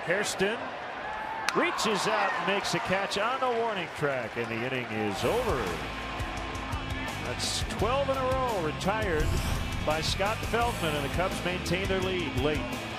Hairston reaches out and makes a catch on the warning track, and the inning is over. That's 12 in a row retired by Scott Feldman, and the Cubs maintain their lead late.